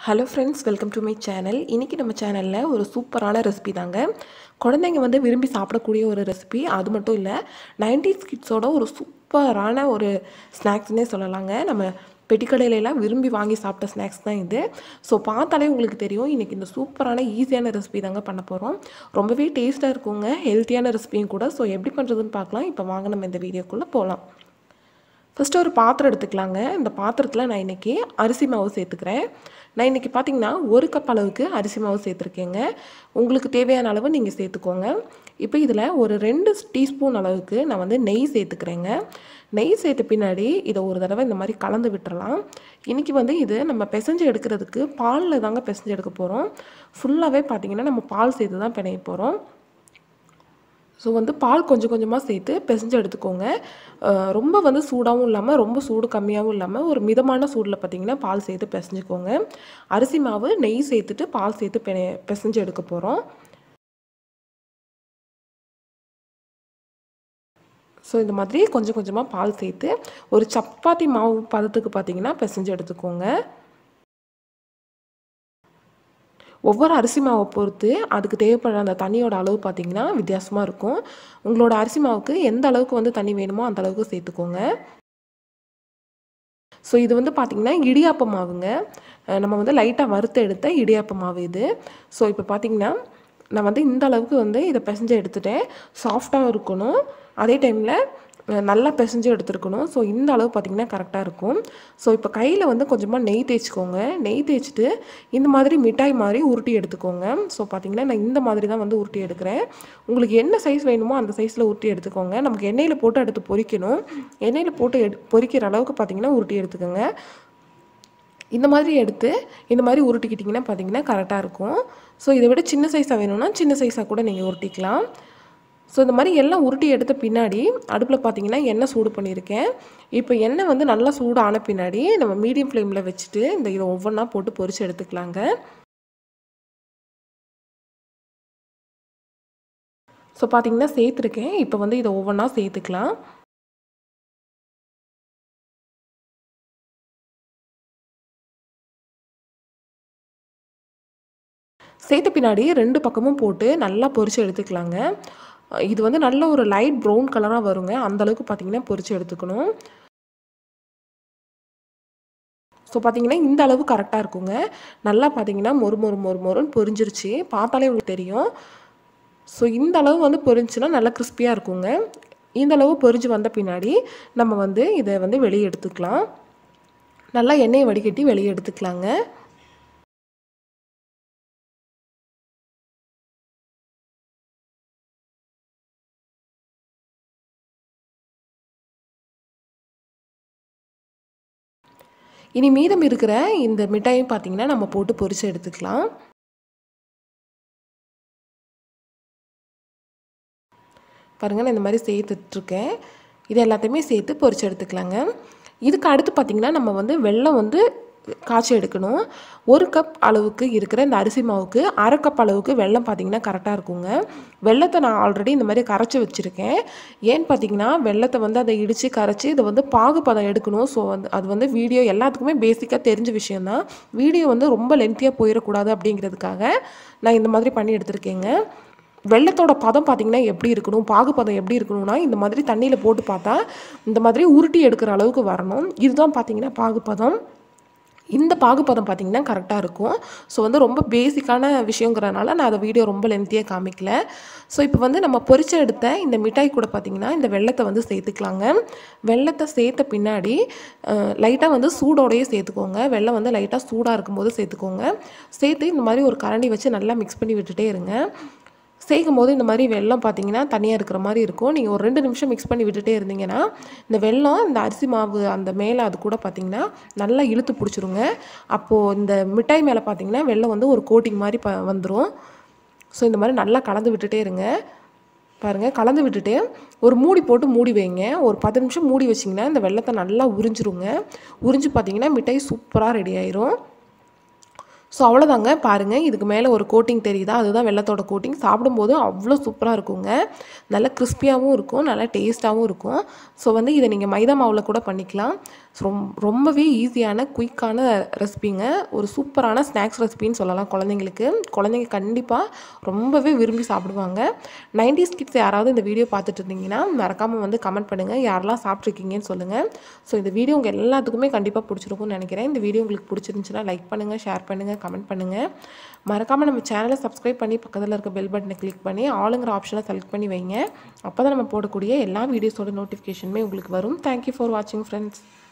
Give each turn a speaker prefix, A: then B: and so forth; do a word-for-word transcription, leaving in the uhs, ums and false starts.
A: Hello friends, welcome to my channel. இன்னைக்கு நம்ம சேனல்ல ஒரு சூப்பரான ரெசிபி தாங்க. குழந்தைங்க வந்து விரும்பி சாப்பிடக்கூடிய ஒரு ரெசிபி. அது மட்டும் இல்ல nineties கிட்ஸோட ஒரு சூப்பரான ஒரு ஸ்நாக்ஸ்னே சொல்லலாங்க. நம்ம பெட்டிக்கடையில எல்லாம் விரும்பி வாங்கி சாப்பிட்ட ஸ்நாக்ஸ் தான் இது. ஸோ பார்த்தாலே உங்களுக்கு தெரியும் இன்னைக்கு இந்த சூப்பரான ஈஸியான ரெசிபி தாங்க பண்ண போகிறோம். ரொம்பவே டேஸ்ட்டாக இருக்குங்க, ஹெல்த்தியான ரெசிபியும் கூட. ஸோ எப்படி பண்ணுறதுன்னு பார்க்கலாம். இப்போ வாங்க நம்ம இந்த வீடியோக்குள்ளே போகலாம். ஃபஸ்ட்டு ஒரு பாத்திரம் எடுத்துக்கலாங்க. இந்த பாத்திரத்தில் நான் இன்றைக்கி அரிசி மாவு சேர்த்துக்கிறேன். நான் இன்றைக்கி பார்த்திங்கன்னா ஒரு கப் அளவுக்கு அரிசி மாவு சேர்த்துருக்கேங்க. உங்களுக்கு தேவையான அளவு நீங்கள் சேர்த்துக்கோங்க. இப்போ இதில் ஒரு ரெண்டு டீஸ்பூன் அளவுக்கு நான் வந்து நெய் சேர்த்துக்கிறேங்க. நெய் சேர்த்த பின்னாடி இதை ஒரு தடவை இந்த மாதிரி கலந்து விட்டுறலாம். இன்றைக்கி வந்து இது நம்ம பிசைஞ்சு எடுக்கிறதுக்கு பாலில் தாங்க பிசைஞ்சு எடுக்க போகிறோம். ஃபுல்லாகவே பார்த்திங்கன்னா நம்ம பால் சேர்த்து தான் பிணைய போகிறோம். ஸோ வந்து பால் கொஞ்சம் கொஞ்சமாக சேர்த்து பிசைஞ்சு எடுத்துக்கோங்க. ரொம்ப வந்து சூடாகவும் இல்லாமல் ரொம்ப சூடு கம்மியாகவும் இல்லாமல் ஒரு மிதமான சூடில் பார்த்திங்கன்னா பால் சேர்த்து பிசைஞ்சுக்கோங்க. அரிசி மாவு நெய் சேர்த்துட்டு பால் சேர்த்து பெ பிசைஞ்சு எடுக்க போகிறோம். ஸோ இந்த மாதிரி கொஞ்சம் கொஞ்சமாக பால் சேர்த்து ஒரு சப்பாத்தி மாவு பதத்துக்கு பார்த்திங்கன்னா பிசைஞ்சு எடுத்துக்கோங்க. ஒவ்வொரு அரிசி மாவை பொறுத்து அதுக்கு தேவைப்படுற அந்த தண்ணியோட அளவு பார்த்திங்கன்னா வித்தியாசமாக இருக்கும். உங்களோட அரிசி மாவுக்கு எந்த அளவுக்கு வந்து தண்ணி வேணுமோ அந்த அளவுக்கு சேர்த்துக்கோங்க. ஸோ இது வந்து பார்த்திங்கன்னா இடியாப்ப மாவுங்க. நம்ம வந்து லைட்டாக வறுத்து எடுத்த இடியாப்ப மாவு இது. ஸோ இப்போ பார்த்திங்கன்னா நான் வந்து இந்த அளவுக்கு வந்து இதை பிசைஞ்சு எடுத்துட்டேன். சாஃப்டாக இருக்கணும், அதே டைமில் நல்லா பிசைஞ்சு எடுத்துருக்கணும். ஸோ இந்த அளவு பார்த்திங்கன்னா கரெக்டாக இருக்கும். ஸோ இப்போ கையில் வந்து கொஞ்சமாக நெய் தேய்ச்சிக்கோங்க. நெய் தேய்ச்சிட்டு இந்த மாதிரி மிட்டாய் மாதிரி உருட்டி எடுத்துக்கோங்க. ஸோ பார்த்திங்கன்னா நான் இந்த மாதிரி தான் வந்து உருட்டி எடுக்கிறேன். உங்களுக்கு என்ன சைஸ் வேணுமோ அந்த சைஸில் உருட்டி எடுத்துக்கோங்க. நமக்கு எண்ணெயில் போட்டு எடுத்து பொரிக்கணும். எண்ணெயில் போட்டு எடு பொரிக்கிற அளவுக்கு பார்த்திங்கன்னா உருட்டி எடுத்துக்கோங்க. இந்த மாதிரி எடுத்து இந்த மாதிரி உருட்டிக்கிட்டிங்கன்னா பார்த்திங்கன்னா கரெக்டாக இருக்கும். ஸோ இதை விட சின்ன சைஸாக வேணும்னா சின்ன சைஸாக கூட நீங்கள் உருட்டிக்கலாம். ஸோ இந்த மாதிரி எல்லாம் உருட்டி எடுத்த பின்னாடி அடுப்பில் பார்த்திங்கன்னா எண்ணெய் சூடு பண்ணியிருக்கேன். இப்போ எண்ணெய் வந்து நல்லா சூடு ஆன பின்னாடி நம்ம மீடியம் ஃப்ளேமில் வச்சுட்டு இந்த இதை ஒவ்வொன்றா போட்டு பொரிச்சு எடுத்துக்கலாங்க. ஸோ பார்த்திங்கன்னா சேர்த்துருக்கேன். இப்போ வந்து இதை ஒவ்வொன்றா சேர்த்துக்கலாம். சேர்த்த பின்னாடி ரெண்டு பக்கமும் போட்டு நல்லா பொரிச்சு எடுத்துக்கலாங்க. இது வந்து நல்ல ஒரு லைட் ப்ரௌன் கலராக வருங்க. அந்தளவுக்கு பார்த்திங்கன்னா பொரிச்சு எடுத்துக்கணும். ஸோ பார்த்திங்கன்னா இந்த அளவு கரெக்டாக இருக்குங்க. நல்லா பார்த்திங்கன்னா மொறு மொறு மொறு மொறுன்னு பொரிஞ்சிருச்சு. பார்த்தாலே உங்களுக்கு தெரியும். ஸோ இந்த அளவு வந்து பொரிஞ்சுன்னா நல்லா கிறிஸ்பியாக இருக்குங்க. இந்த அளவு பொரிஞ்சு வந்த பின்னாடி நம்ம வந்து இதை வந்து வெளியே எடுத்துக்கலாம். நல்லா எண்ணெயை வடிகட்டி வெளியே எடுத்துக்கலாங்க. இனி மீதம் இருக்கிற இந்த மிட்டாயும் பார்த்திங்கன்னா நம்ம போட்டு பொரிச்சு எடுத்துக்கலாம். பாருங்கள், நான் இந்த மாதிரி சேர்த்துட்ருக்கேன். இது எல்லாத்தையுமே சேர்த்து பொரிச்சு எடுத்துக்கலாங்க. இதுக்கு அடுத்து பார்த்திங்கன்னா நம்ம வந்து வெல்லம் வந்து காய்ச்சி எடுக்கணும். ஒரு கப் அளவுக்கு இருக்கிற இந்த அரிசி மாவுக்கு அரை கப் அளவுக்கு வெல்லம் பார்த்திங்கன்னா கரெக்டாக இருக்குங்க. வெல்லத்தை நான் ஆல்ரெடி இந்த மாதிரி கரைச்சி வச்சுருக்கேன். ஏன்னு பார்த்திங்கன்னா வெல்லத்தை வந்து அதை இடித்து கரைச்சி இதை வந்து பாகுபதம் எடுக்கணும். ஸோ வந்து அது வந்து வீடியோ எல்லாத்துக்குமே பேசிக்காக தெரிஞ்ச விஷயந்தான். வீடியோ வந்து ரொம்ப லென்த்தியாக போயிடக்கூடாது அப்படிங்கிறதுக்காக நான் இந்த மாதிரி பண்ணி எடுத்திருக்கேங்க. வெள்ளத்தோட பதம் பார்த்திங்கன்னா எப்படி இருக்கணும், பாகுபதம் எப்படி இருக்கணும்னா இந்த மாதிரி தண்ணியில் போட்டு பார்த்தா இந்த மாதிரி உருட்டி எடுக்கிற அளவுக்கு வரணும். இதுதான் பார்த்திங்கன்னா பாகுபதம். இந்த பாகுபதம் பார்த்திங்கன்னா கரெக்டாக இருக்கும். ஸோ வந்து ரொம்ப பேசிக்கான விஷயங்கிறனால நான் அதை வீடியோ ரொம்ப லென்த்தியாக காமிக்கல. ஸோ இப்போ வந்து நம்ம பொரிச்சு எடுத்த இந்த மிட்டாய் கூட பார்த்திங்கன்னா இந்த வெல்லத்தை வந்து சேர்த்துக்கலாங்க. வெல்லத்தை சேர்த்த பின்னாடி லைட்டாக வந்து சூடோடையே சேர்த்துக்கோங்க. வெல்லம் வந்து லைட்டாக சூடாக இருக்கும்போது சேர்த்துக்கோங்க. சேர்த்து இந்த மாதிரி ஒரு கரண்டி வச்சு நல்லா மிக்ஸ் பண்ணி விட்டுட்டே இருங்க. சேர்க்கும் போது இந்த மாதிரி வெல்லம் பார்த்திங்கன்னா தனியாக இருக்கிற மாதிரி இருக்கும். நீங்கள் ஒரு ரெண்டு நிமிஷம் மிக்ஸ் பண்ணி விட்டுட்டே இருந்தீங்கன்னா இந்த வெல்லம் இந்த அரிசி மாவு அந்த மேலே அது கூட பார்த்திங்கன்னா நல்லா இழுத்து பிடிச்சிருங்க. அப்போது இந்த மிட்டாய் மேலே பார்த்திங்கன்னா வெல்லம் வந்து ஒரு கோட்டிங் மாதிரி ப வந்துடும். ஸோ இந்த மாதிரி நல்லா கலந்து விட்டுட்டே இருங்க. பாருங்கள், கலந்து விட்டுட்டு ஒரு மூடி போட்டு மூடி வைங்க. ஒரு பத்து நிமிஷம் மூடி வச்சிங்கன்னா இந்த வெல்லத்தை நல்லா உறிஞ்சிருங்க. உறிஞ்சு பார்த்திங்கன்னா மிட்டாய் சூப்பராக ரெடி ஆயிரும். ஸோ அவ்வளோதாங்க. பாருங்கள், இதுக்கு மேலே ஒரு கோட்டிங் தெரியுதா, அதுதான் வெல்லத்தோட கோட்டிங். சாப்பிடும்போது அவ்வளோ சூப்பராக இருக்குங்க. நல்லா கிறிஸ்பியாகவும் இருக்கும், நல்லா டேஸ்ட்டாகவும் இருக்கும். ஸோ வந்து இதை நீங்கள் மைதா மாவில் கூட பண்ணிக்கலாம். ரொம் ரொம்பவே ஈஸியான குயிக்கான ரெசிபிங்க. ஒரு சூப்பரான ஸ்நாக்ஸ் ரெசிபின்னு சொல்லலாம் குழந்தைங்களுக்கு. குழந்தைங்க கண்டிப்பாக ரொம்பவே விரும்பி சாப்பிடுவாங்க. நைன்டீஸ் கிட்ஸ் யாராவது இந்த வீடியோ பார்த்துட்டு இருந்தீங்கன்னா மறக்காமல் வந்து கமெண்ட் பண்ணுங்கள், யாரெல்லாம் சாப்பிட்ருக்கீங்கன்னு சொல்லுங்கள். ஸோ இந்த வீடியோ உங்கள் எல்லாத்துக்குமே கண்டிப்பாக பிடிச்சிருக்கும்னு நினைக்கிறேன். இந்த வீடியோ உங்களுக்கு பிடிச்சிருந்துச்சுன்னா லைக் பண்ணுங்கள், ஷேர் பண்ணுங்கள், கமெண்ட் பண்ணுங்கள். மறக்காமல் நம்ம சேனலை சப்ஸ்கிரைப் பண்ணி பக்கத்தில் இருக்க பெல் பட்டனை கிளிக் பண்ணி ஆளுங்கிற ஆப்ஷனை செலக்ட் பண்ணி வைங்க. அப்போ தான் நம்ம போடக்கூடிய எல்லா வீடியோஸோட நோட்டிஃபிகேஷனுமே உங்களுக்கு வரும். தேங்க்யூ ஃபார் வாட்சிங் ஃப்ரெண்ட்ஸ்.